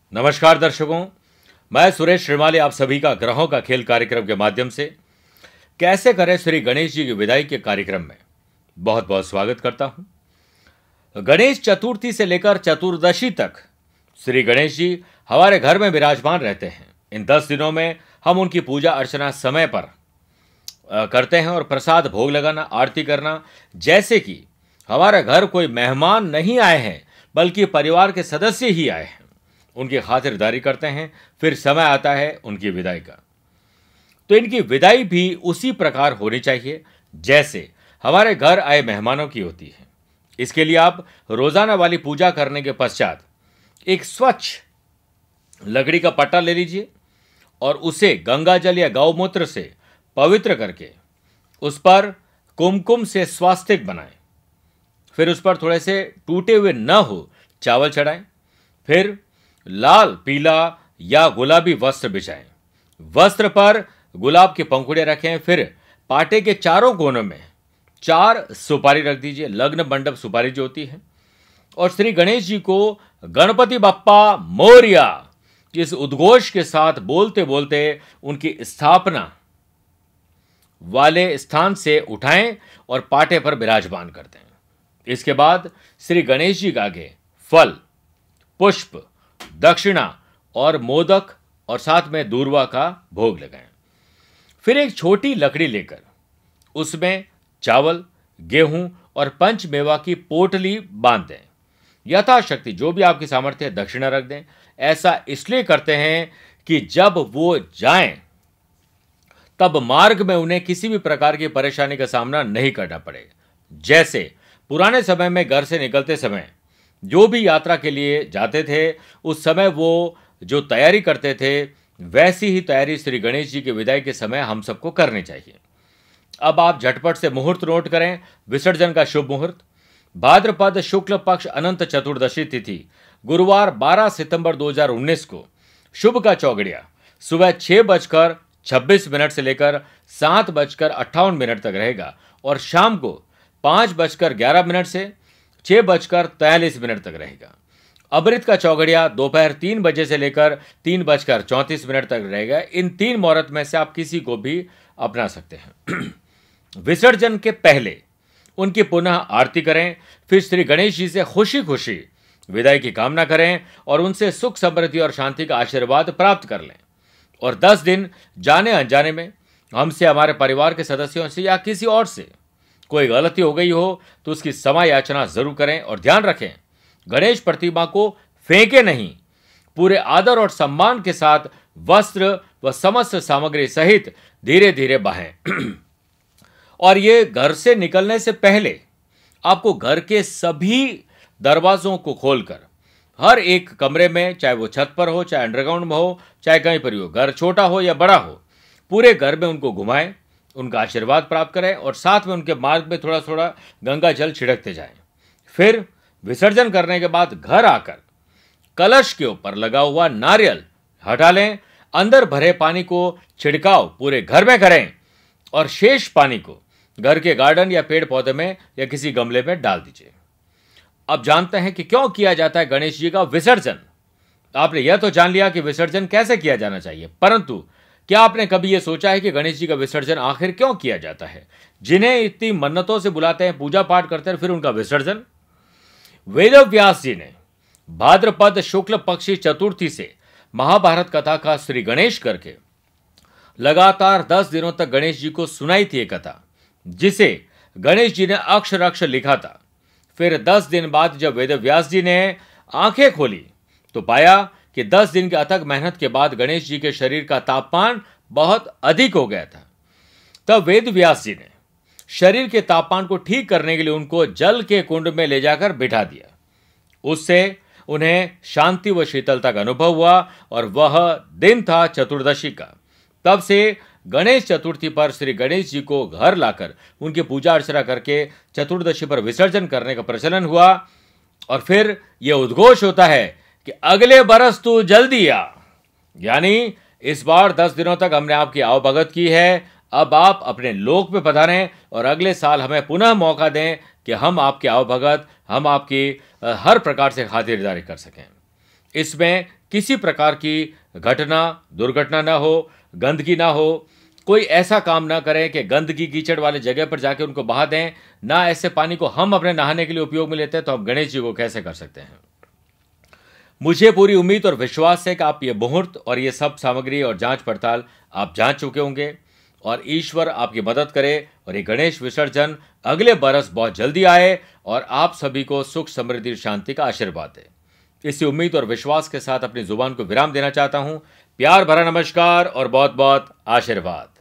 नमस्कार दर्शकों, मैं सुरेश श्रीमाली आप सभी का ग्रहों का खेल कार्यक्रम के माध्यम से कैसे करें श्री गणेश जी की विदाई के कार्यक्रम में बहुत बहुत स्वागत करता हूं। गणेश चतुर्थी से लेकर चतुर्दशी तक श्री गणेश जी हमारे घर में विराजमान रहते हैं। इन 10 दिनों में हम उनकी पूजा अर्चना समय पर करते हैं और प्रसाद भोग लगाना, आरती करना, जैसे कि हमारे घर कोई मेहमान नहीं आए हैं बल्कि परिवार के सदस्य ही आए हैं, उनकी खातिरदारी करते हैं। फिर समय आता है उनकी विदाई का, तो इनकी विदाई भी उसी प्रकार होनी चाहिए जैसे हमारे घर आए मेहमानों की होती है। इसके लिए आप रोजाना वाली पूजा करने के पश्चात एक स्वच्छ लकड़ी का पट्टा ले लीजिए और उसे गंगा जल या गौमूत्र से पवित्र करके उस पर कुमकुम से स्वास्तिक बनाएं। फिर उस पर थोड़े से टूटे हुए न हो चावल चढ़ाएं। फिर लाल, पीला या गुलाबी वस्त्र बिछाएं। वस्त्र पर गुलाब की पंखुड़ियां रखें। फिर पाटे के चारों कोनों में 4 सुपारी रख दीजिए, लग्न मंडप सुपारी जो होती है, और श्री गणेश जी को गणपति बप्पा मोरया इस उद्घोष के साथ बोलते बोलते उनकी स्थापना वाले स्थान से उठाएं और पाटे पर विराजमान कर दें। इसके बाद श्री गणेश जी के आगे फल, पुष्प, दक्षिणा और मोदक और साथ में दूर्वा का भोग लगाएं। फिर एक छोटी लकड़ी लेकर उसमें चावल, गेहूं और पंचमेवा की पोटली बांध दें। यथाशक्ति जो भी आपकी सामर्थ्य है दक्षिणा रख दें। ऐसा इसलिए करते हैं कि जब वो जाएं तब मार्ग में उन्हें किसी भी प्रकार की परेशानी का सामना नहीं करना पड़े। जैसे पुराने समय में घर से निकलते समय जो भी यात्रा के लिए जाते थे उस समय वो जो तैयारी करते थे, वैसी ही तैयारी श्री गणेश जी की विदाई के समय हम सबको करनी चाहिए। अब आप झटपट से मुहूर्त नोट करें। विसर्जन का शुभ मुहूर्त भाद्रपद शुक्ल पक्ष अनंत चतुर्दशी तिथि गुरुवार 12 सितंबर 2019 को शुभ का चौगड़िया सुबह 6:26 से लेकर 7:58 तक रहेगा और शाम को 5:11 से 6:43 तक रहेगा। अमृत का चौगड़िया दोपहर 3 बजे से लेकर 3:34 तक रहेगा। इन 3 मुहूर्त में से आप किसी को भी अपना सकते हैं। विसर्जन के पहले उनकी पुनः आरती करें। फिर श्री गणेश जी से खुशी खुशी विदाई की कामना करें और उनसे सुख, समृद्धि और शांति का आशीर्वाद प्राप्त कर लें। और 10 दिन जाने अनजाने में हमसे, हमारे परिवार के सदस्यों से या किसी और से कोई गलती हो गई हो तो उसकी क्षमा याचना जरूर करें। और ध्यान रखें, गणेश प्रतिमा को फेंके नहीं, पूरे आदर और सम्मान के साथ वस्त्र व समस्त सामग्री सहित धीरे धीरे बहाएं। और ये घर से निकलने से पहले आपको घर के सभी दरवाजों को खोलकर हर एक कमरे में, चाहे वो छत पर हो, चाहे अंडरग्राउंड में हो, चाहे कहीं पर हो, घर छोटा हो या बड़ा हो, पूरे घर में उनको घुमाएं, उनका आशीर्वाद प्राप्त करें और साथ में उनके मार्ग में थोड़ा थोड़ा गंगा जल छिड़कते जाएं। फिर विसर्जन करने के बाद घर आकर कलश के ऊपर लगा हुआ नारियल हटा लें। अंदर भरे पानी को छिड़काव पूरे घर में करें और शेष पानी को घर के गार्डन या पेड़ पौधे में या किसी गमले में डाल दीजिए। अब जानते हैं कि क्यों किया जाता है गणेश जी का विसर्जन। आपने यह तो जान लिया कि विसर्जन कैसे किया जाना चाहिए, परंतु क्या आपने कभी यह सोचा है कि गणेश जी का विसर्जन आखिर क्यों किया जाता है? जिन्हें इतनी मन्नतों से बुलाते हैं, पूजा पाठ करते हैं, फिर उनका विसर्जन। वेदव्यास जी ने भाद्रपद शुक्ल पक्षी चतुर्थी से महाभारत कथा का श्री गणेश करके लगातार 10 दिनों तक गणेश जी को सुनाई थी एक कथा, जिसे गणेश जी ने अक्षर अक्षर लिखा था। फिर 10 दिन बाद जब वेदव्यास जी ने आंखें खोली तो पाया कि 10 दिन की अथक मेहनत के बाद गणेश जी के शरीर का तापमान बहुत अधिक हो गया था। तब वेदव्यास जी ने शरीर के तापमान को ठीक करने के लिए उनको जल के कुंड में ले जाकर बिठा दिया। उससे उन्हें शांति व शीतलता का अनुभव हुआ और वह दिन था चतुर्दशी का। तब से गणेश चतुर्थी पर श्री गणेश जी को घर लाकर उनकी पूजा अर्चना करके चतुर्दशी पर विसर्जन करने का प्रचलन हुआ। और फिर यह उद्घोष होता है कि अगले बरस तू जल्दी आ, यानी इस बार 10 दिनों तक हमने आपकी आवभगत की है, अब आप अपने लोक में पधारें और अगले साल हमें पुनः मौका दें कि हम आपके आवभगत, हम आपकी हर प्रकार से खातिरदारी कर सकें। इसमें किसी प्रकार की घटना दुर्घटना ना हो, गंदगी ना हो, कोई ऐसा काम ना करें कि गंदगी कीचड़ वाले जगह पर जाके उनको बहा दें। ना ऐसे पानी को हम अपने नहाने के लिए उपयोग में लेते हैं, तो हम गणेश जी को कैसे कर सकते हैं। मुझे पूरी उम्मीद और विश्वास है कि आप ये मुहूर्त और ये सब सामग्री और जांच पड़ताल आप जांच चुके होंगे और ईश्वर आपकी मदद करे और ये गणेश विसर्जन अगले बरस बहुत जल्दी आए और आप सभी को सुख समृद्धि शांति का आशीर्वाद दे। इसी उम्मीद और विश्वास के साथ अपनी जुबान को विराम देना चाहता हूं। प्यार भरा नमस्कार और बहुत बहुत आशीर्वाद।